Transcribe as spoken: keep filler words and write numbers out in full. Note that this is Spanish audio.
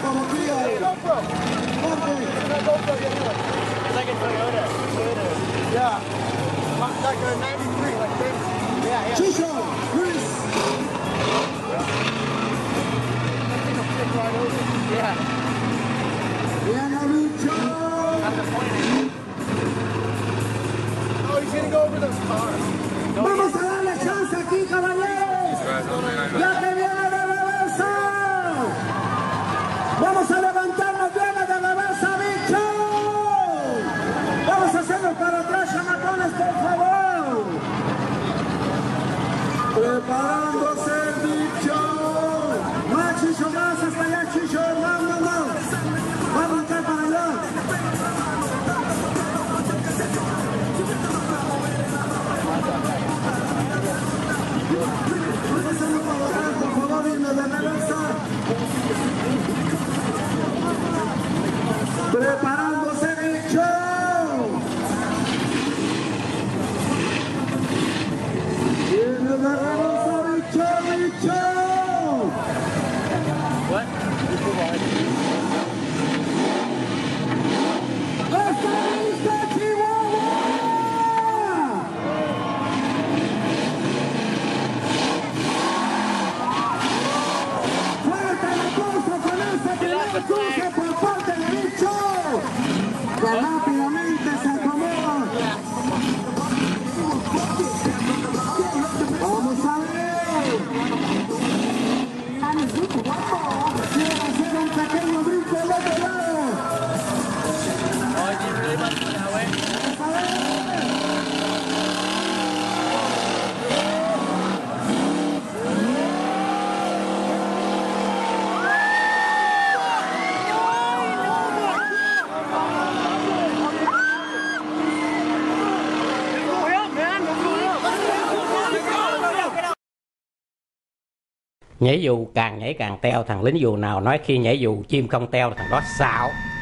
como cría. Like a Toyota. Toyota. Yeah. Like a ninety-three, like this. Yeah, yeah. Chicho, Chris. Yeah. Viene Lucho. Oh, he's gonna go over those cars. Vamos a darle chance aquí, caballeros. Ya que viene de reversa. Vamos a levantarnos, viene de reversa, bicho. Vamos a hacerlo para atrás, chamatones, por favor. Preparándose el bicho. Más, Chicho, más, hasta allá, Chicho, más, más, más. Va a arrancar para allá. Vamos a hacerlo para atrás, por favor, viene de reversa. Preparándose, bicho. Viene de reversa, bicho, bicho. What? ¡Está listo, Chihuahua! ¡Fuerte el aplauso con ese primer cruce por parte de bicho! Que rápidamente se acomoda. Vamos a ver. Quiere hacer un pequeño brinco al otro lado. Oh, you really want to go that way? Vamos a ver. Nhảy dù càng nhảy càng teo, thằng lính dù nào nói khi nhảy dù chim không teo thằng đó xạo.